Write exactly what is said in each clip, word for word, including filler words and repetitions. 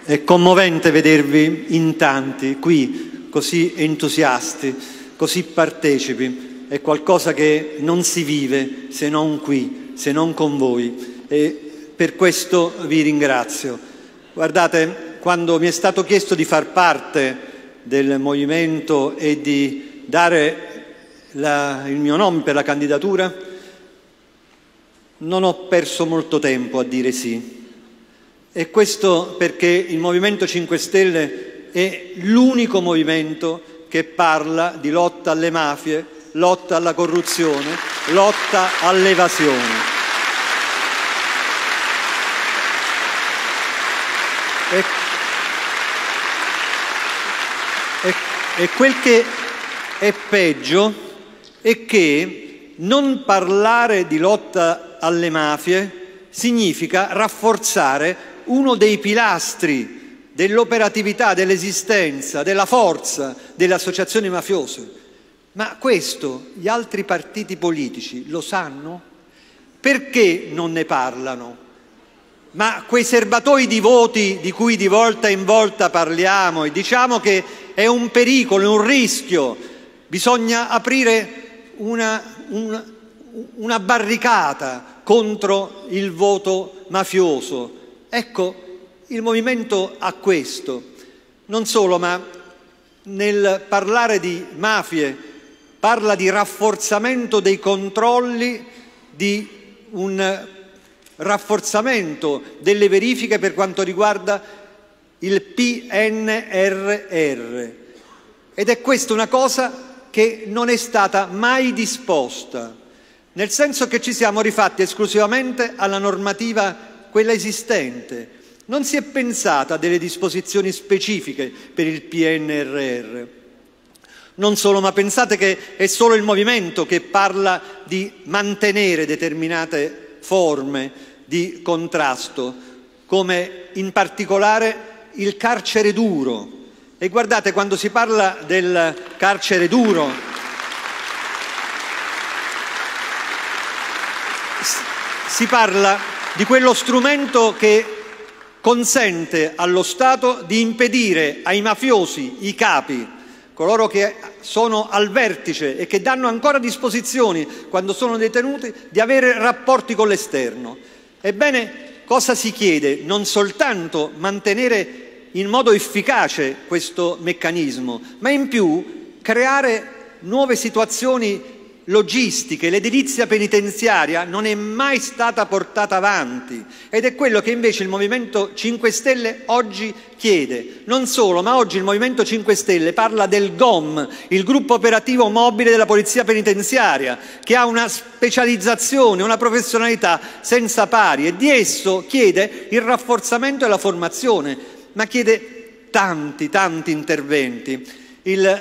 È commovente vedervi in tanti qui, così entusiasti, così partecipi. È qualcosa che non si vive se non qui, se non con voi. E per questo vi ringrazio. Guardate, quando mi è stato chiesto di far parte del movimento e di dare la, il mio nome per la candidatura, non ho perso molto tempo a dire sì. E questo perché il Movimento cinque Stelle è l'unico movimento che parla di lotta alle mafie, lotta alla corruzione, lotta all'evasione. E, e, e quel che è peggio è che non parlare di lotta alle mafie significa rafforzare uno dei pilastri dell'operatività, dell'esistenza, della forza delle associazioni mafiose. Ma questo gli altri partiti politici lo sanno? Perché non ne parlano? Ma quei serbatoi di voti di cui di volta in volta parliamo e diciamo che è un pericolo, è un rischio, bisogna aprire una, una, una barricata contro il voto mafioso. Ecco, il Movimento ha questo. Non solo, ma nel parlare di mafie parla di rafforzamento dei controlli, di un rafforzamento delle verifiche per quanto riguarda il P N R R. Ed è questa una cosa che non è stata mai disposta, nel senso che ci siamo rifatti esclusivamente alla normativa quella esistente. Non si è pensata a delle disposizioni specifiche per il P N R R. Non solo, ma pensate che è solo il Movimento che parla di mantenere determinate forme di contrasto, come in particolare il carcere duro. E guardate, quando si parla del carcere duro, si parla di quello strumento che consente allo Stato di impedire ai mafiosi, i capi, coloro che sono al vertice e che danno ancora disposizioni quando sono detenuti, di avere rapporti con l'esterno. Ebbene, cosa si chiede? Non soltanto mantenere in modo efficace questo meccanismo, ma in più creare nuove situazioni logistiche. L'edilizia penitenziaria non è mai stata portata avanti ed è quello che invece il Movimento cinque Stelle oggi chiede. Non solo, ma oggi il Movimento cinque Stelle parla del G O M, il gruppo operativo mobile della Polizia Penitenziaria, che ha una specializzazione, una professionalità senza pari, e di esso chiede il rafforzamento e la formazione, ma chiede tanti, tanti interventi. Il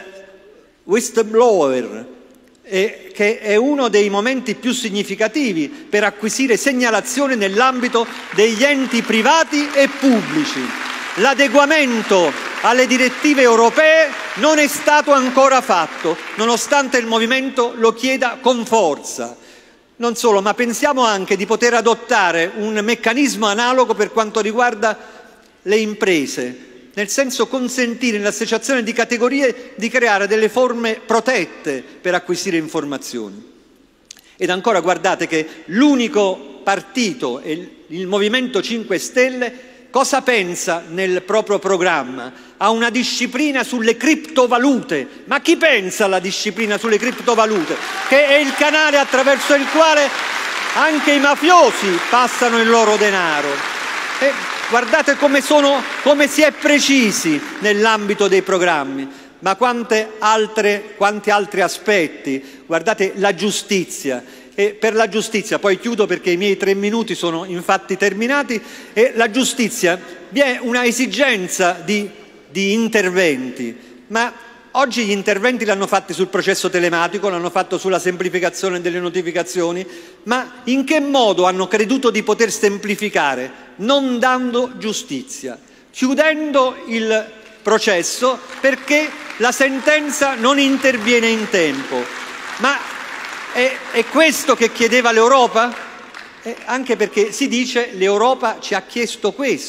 whistleblower, E che è uno dei momenti più significativi per acquisire segnalazioni nell'ambito degli enti privati e pubblici. L'adeguamento alle direttive europee non è stato ancora fatto, nonostante il Movimento lo chieda con forza. Non solo, ma pensiamo anche di poter adottare un meccanismo analogo per quanto riguarda le imprese, nel senso consentire nell'associazione di categorie di creare delle forme protette per acquisire informazioni. Ed ancora guardate che l'unico partito, il Movimento cinque Stelle, cosa pensa nel proprio programma? Ha una disciplina sulle criptovalute. Ma chi pensa alla disciplina sulle criptovalute? Che è il canale attraverso il quale anche i mafiosi passano il loro denaro. E guardate come, sono, come si è precisi nell'ambito dei programmi, ma quante altre, quanti altri aspetti. Guardate la giustizia. E per la giustizia, poi chiudo perché i miei tre minuti sono infatti terminati, e la giustizia vi è una esigenza di, di interventi, ma oggi gli interventi l'hanno fatti sul processo telematico, l'hanno fatto sulla semplificazione delle notificazioni, ma in che modo hanno creduto di poter semplificare? Non dando giustizia, chiudendo il processo perché la sentenza non interviene in tempo. Ma è, è questo che chiedeva l'Europa? Eh, anche perché si dice l'Europa ci ha chiesto questo,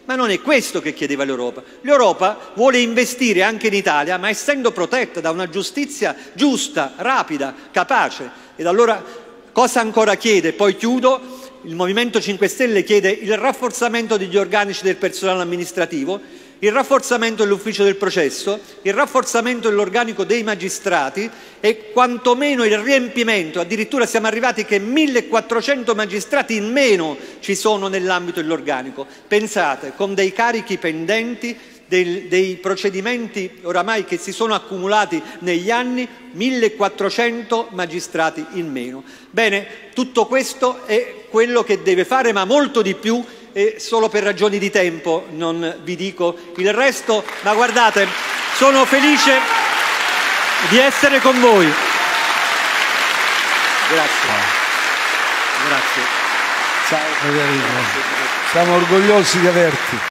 Ma non è questo che chiedeva l'Europa. L'Europa vuole investire anche in Italia, ma essendo protetta da una giustizia giusta, rapida, capace. Ed allora cosa ancora chiede? Poi chiudo. Il Movimento cinque Stelle chiede il rafforzamento degli organici del personale amministrativo, il rafforzamento dell'ufficio del processo, il rafforzamento dell'organico dei magistrati e quantomeno il riempimento. Addirittura siamo arrivati che millequattrocento magistrati in meno ci sono nell'ambito dell'organico. Pensate, con dei carichi pendenti, dei, dei procedimenti oramai che si sono accumulati negli anni, millequattrocento magistrati in meno. Bene, tutto questo è quello che deve fare, ma molto di più, e solo per ragioni di tempo non vi dico il resto, ma guardate, sono felice di essere con voi. Grazie. Grazie. Ciao Federico, siamo orgogliosi di averti.